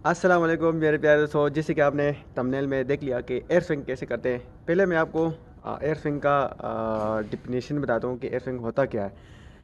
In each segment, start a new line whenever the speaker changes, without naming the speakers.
अस्सलाम वालेकुम मेरे प्यारे दोस्तों। जैसे कि आपने थंबनेल में देख लिया कि एयर स्विंग कैसे करते हैं। पहले मैं आपको एयर स्विंग का डिफिनीशन बताता हूँ कि एयर स्विंग होता क्या है।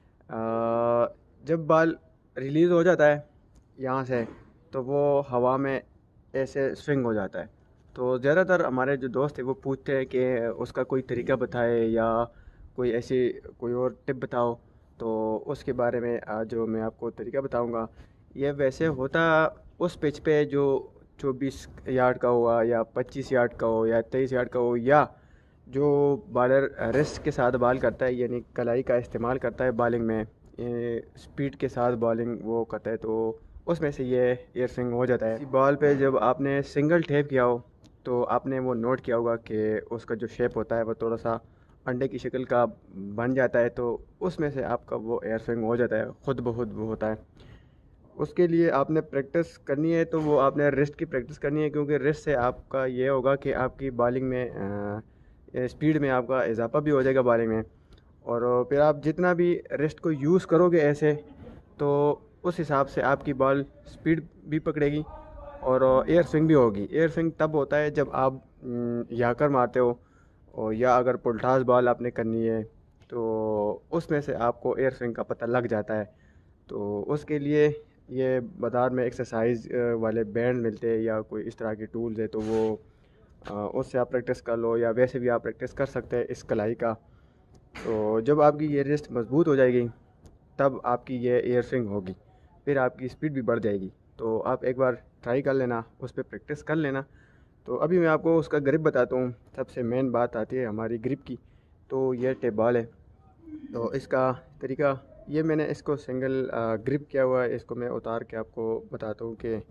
जब बॉल रिलीज़ हो जाता है यहाँ से, तो वो हवा में ऐसे स्विंग हो जाता है। तो ज़्यादातर हमारे जो दोस्त हैं वो पूछते हैं कि उसका कोई तरीका बताए या कोई ऐसी कोई और टिप बताओ। तो उसके बारे में जो मैं आपको तरीका बताऊंगा, ये वैसे होता उस पिच पे जो 24 यार्ड का हुआ या 25 यार्ड का हो या 23 यार्ड का हो, या जो बॉलर रेस्ट के साथ बॉल करता है यानी कलाई का इस्तेमाल करता है बॉलिंग में, स्पीड के साथ बॉलिंग वो करता है, तो उसमें से ये एयर स्विंग हो जाता है। इसी बॉल पे जब आपने सिंगल टैप किया हो तो आपने वो नोट किया होगा कि उसका जो शेप होता है वो थोड़ा सा अंडे की शक्ल का बन जाता है, तो उसमें से आपका वो एयर स्विंग हो जाता है, खुद ब खुद वो होता है। उसके लिए आपने प्रैक्टिस करनी है, तो वो आपने रिस्ट की प्रैक्टिस करनी है, क्योंकि रिस्ट से आपका ये होगा कि आपकी बॉलिंग में स्पीड में आपका इजाफा भी हो जाएगा बॉलिंग में। और फिर आप जितना भी रिस्ट को यूज़ करोगे ऐसे, तो उस हिसाब से आपकी बॉल स्पीड भी पकड़ेगी और एयर स्विंग भी होगी। एयर स्विंग तब होता है जब आप याकर मारते हो, और या अगर पुलटास बॉल आपने करनी है तो उसमें से आपको एयर स्विंग का पता लग जाता है। तो उसके लिए ये बाज़ार में एक्सरसाइज वाले बैंड मिलते हैं या कोई इस तरह के टूल्स है, तो वो उससे आप प्रैक्टिस कर लो, या वैसे भी आप प्रैक्टिस कर सकते हैं इस कलाई का। तो जब आपकी ये रिस्ट मज़बूत हो जाएगी तब आपकी ये एयर स्विंग होगी, फिर आपकी स्पीड भी बढ़ जाएगी। तो आप एक बार ट्राई कर लेना, उस पर प्रैक्टिस कर लेना। तो अभी मैं आपको उसका ग्रिप बताता हूँ। सबसे मेन बात आती है हमारी ग्रिप की। तो ये टेप बॉल है, तो इसका तरीका, ये मैंने इसको सिंगल ग्रिप किया हुआ है। इसको मैं उतार के आपको बताता हूँ कि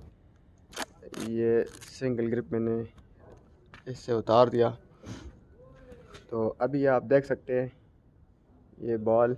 ये सिंगल ग्रिप मैंने इससे उतार दिया। तो अभी ये आप देख सकते हैं, ये बॉल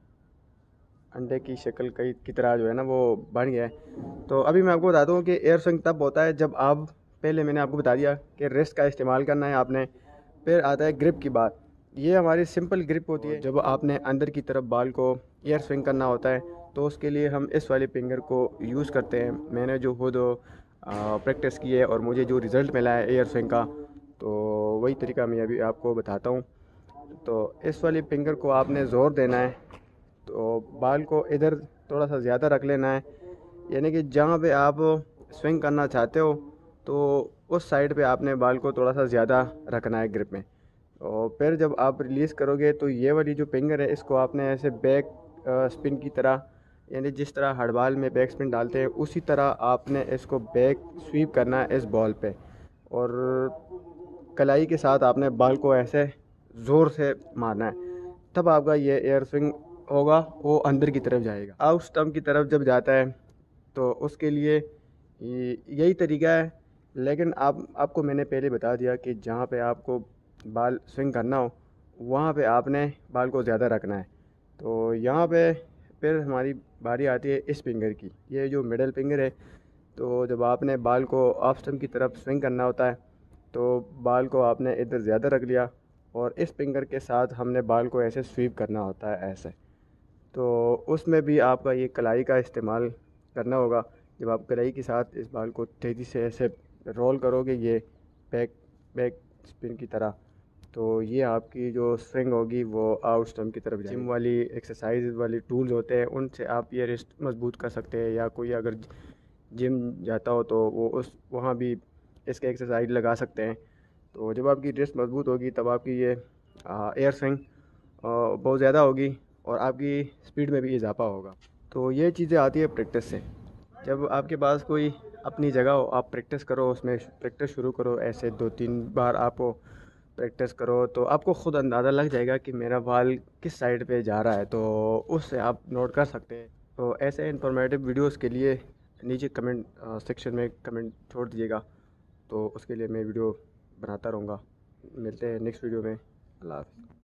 अंडे की शक्ल की तरह जो है ना वो बन गया है। तो अभी मैं आपको बताता हूँ कि एयर स्विंग तब होता है जब आप, पहले मैंने आपको बता दिया कि रिस्ट का इस्तेमाल करना है आपने। फिर आता है ग्रिप की बात। ये हमारी सिंपल ग्रिप होती है। जब आपने अंदर की तरफ बॉल को एयर स्विंग करना होता है तो उसके लिए हम इस वाले फिंगर को यूज़ करते हैं। मैंने जो खुद प्रैक्टिस की है और मुझे जो रिज़ल्ट मिला है एयर स्विंग का, तो वही तरीका मैं अभी आपको बताता हूँ। तो इस वाली फिंगर को आपने ज़ोर देना है, तो बाल को इधर थोड़ा सा ज़्यादा रख लेना है, यानी कि जहाँ पे आप स्विंग करना चाहते हो तो उस साइड पे आपने बाल को थोड़ा सा ज़्यादा रखना है ग्रिप में। और फिर जब आप रिलीज़ करोगे तो ये वाली जो फिंगर है इसको आपने ऐसे बैक स्पिन की तरह, यानी जिस तरह हर बॉल में बैक स्पिन डालते हैं उसी तरह आपने इसको बैक स्वीप करना है इस बॉल पे। और कलाई के साथ आपने बॉल को ऐसे ज़ोर से मारना है, तब आपका ये एयर स्विंग होगा, वो अंदर की तरफ जाएगा। आउट स्टम्प की तरफ जब जाता है तो उसके लिए यही तरीका है। लेकिन आपको मैंने पहले बता दिया कि जहाँ पे आपको बाल स्विंग करना हो वहाँ पे आपने बाल को ज़्यादा रखना है। तो यहाँ पे फिर हमारी बारी आती है इस फिंगर की, ये जो मिडल फिंगर है। तो जब आपने बाल को ऑफ स्टम्प की तरफ स्विंग करना होता है तो बाल को आपने इधर ज़्यादा रख लिया, और इस फिंगर के साथ हमने बाल को ऐसे स्वीप करना होता है ऐसे। तो उसमें भी आपका ये कलाई का इस्तेमाल करना होगा। जब आप कलाई के साथ इस बाल को तेज़ी से ऐसे रोल करोगे, ये बैक बैक स्पिन की तरह, तो ये आपकी जो स्विंग होगी वो आउट स्टम्प की तरफ जाएगी। जिम वाली एक्सरसाइज वाली टूल्स होते हैं उनसे आप ये रिस्ट मजबूत कर सकते हैं, या कोई अगर जिम जाता हो तो वो उस वहाँ भी इसके एक्सरसाइज लगा सकते हैं। तो जब आपकी रिस्ट मजबूत होगी तब आपकी ये एयर स्विंग बहुत ज़्यादा होगी और आपकी स्पीड में भी इजाफा होगा। तो ये चीज़ें आती है प्रैक्टिस से। जब आपके पास कोई अपनी जगह हो, आप प्रैक्टिस करो, उसमें प्रैक्टिस शुरू करो, ऐसे 2-3 बार आपको प्रैक्टिस करो तो आपको ख़ुद अंदाज़ा लग जाएगा कि मेरा बॉल किस साइड पे जा रहा है, तो उससे आप नोट कर सकते हैं। तो ऐसे इंफॉर्मेटिव वीडियोस के लिए नीचे कमेंट सेक्शन में कमेंट छोड़ दीजिएगा, तो उसके लिए मैं वीडियो बनाता रहूँगा। मिलते हैं नेक्स्ट वीडियो में। अल्लाह हाफ़िज़।